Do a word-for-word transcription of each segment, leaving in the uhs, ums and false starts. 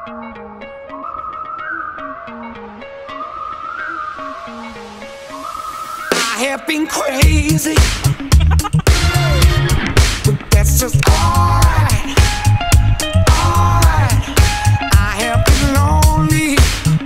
I have been crazy, but that's just alright, alright. I have been lonely,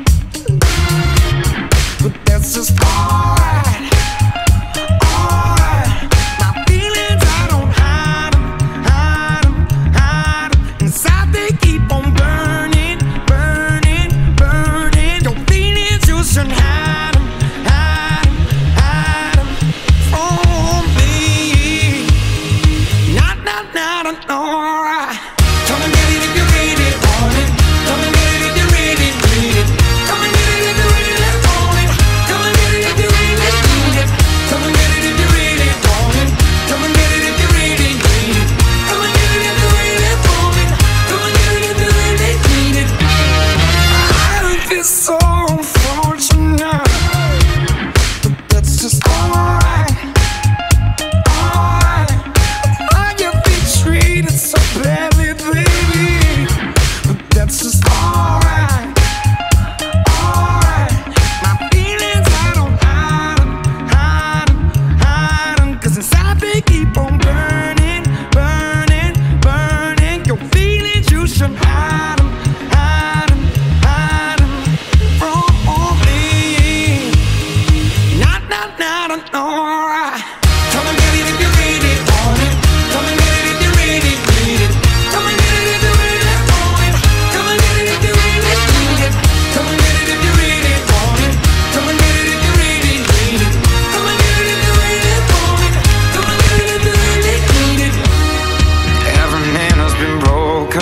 but that's just alright, alright. My feelings, I don't hide 'em, hide 'em, hide 'em. Inside they keep on burning, burning, burning. Your feelings, you shouldn't hide 'em, hide 'em, hide 'em from me. Not, not, not, alright. Come and get it if you really want it. Come and get it if you really need it. Come and get it if you really want it. Come and get it if you really need it. Come and get it if you really want it. Come and get it if you really need it. Come and get it if you really want it. Come and get it if you really need it. I feel so unfortunate, but that's just alright, alright. I get been treated so badly, baby, but that's just alright, alright. My feelings, I don't hide 'em, hide 'em, hide 'em. 'Cause inside they keep on burning, burning, burning. Your feelings, you should hide 'em, hide 'em, hide 'em from me. Not, not, not, alright. Come and get it if you really want it. Come and get it if you really need it. Come and get it if you really want it. Come and get it if you really need it. Come and get it if you really want it. Come and get it if you really need it. Come and get it if you really want it. Come and get it if you really need it. Every man has been broken,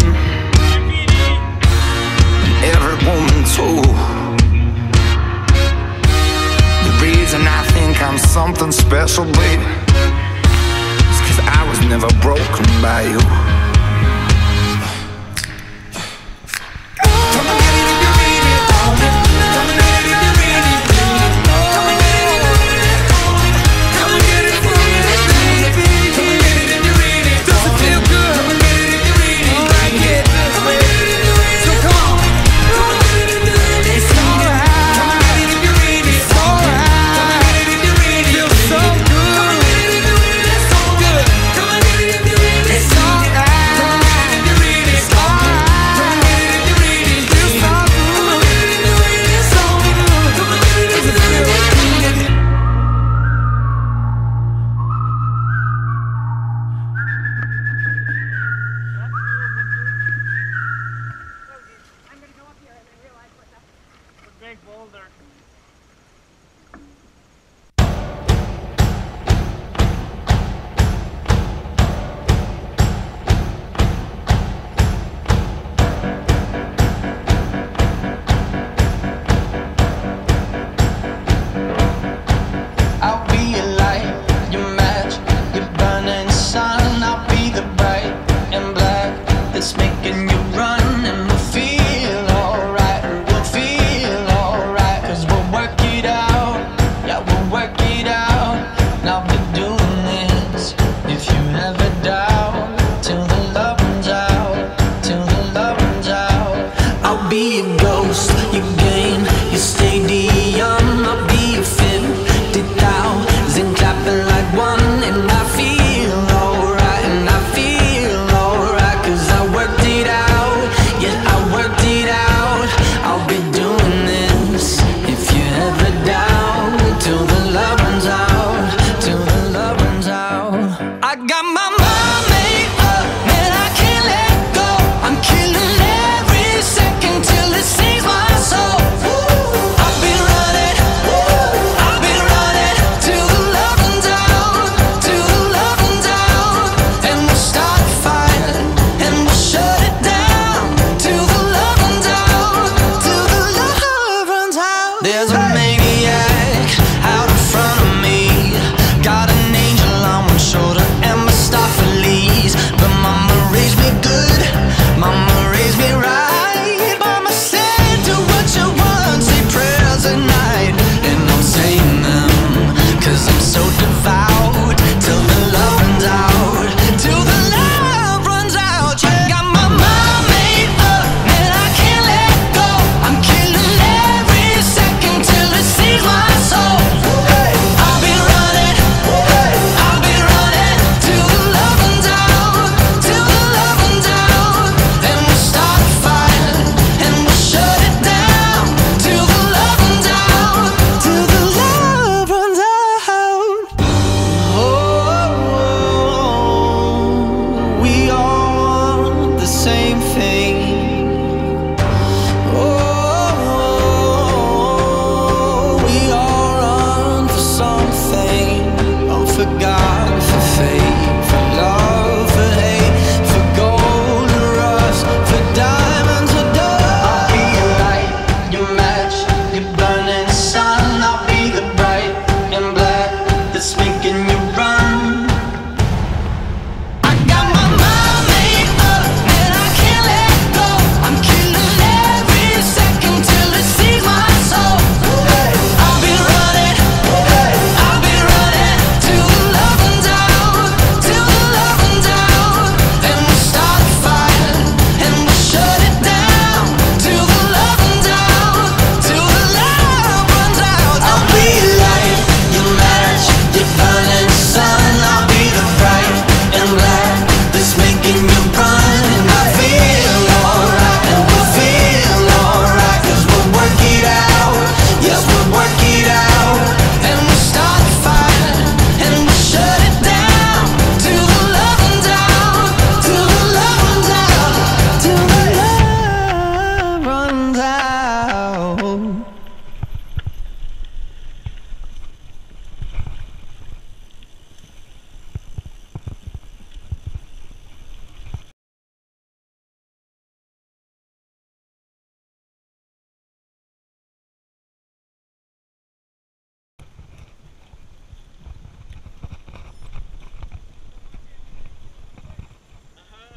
and every woman too. The reason I think I'm something special, baby, is 'cause I was never broken by you. Come and get it if you really want it. Come and get it if you really need it. Come and get it if you really want it. Come and get it if you really need it. Come and get it if you really want it. Does it feel good? Come and get it if you really need it. Come and get it if you really want it. Come and get it if you really need it. Come and get it if you really want it. Come and get it if you really need it. Come and get it if you really want it. Come and get it if you really need it.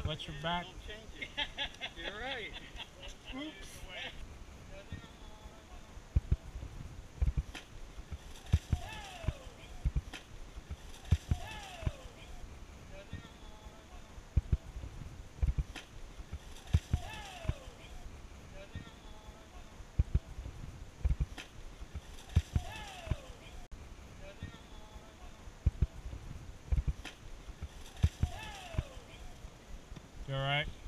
Watch your back. You're right. Oops. You alright?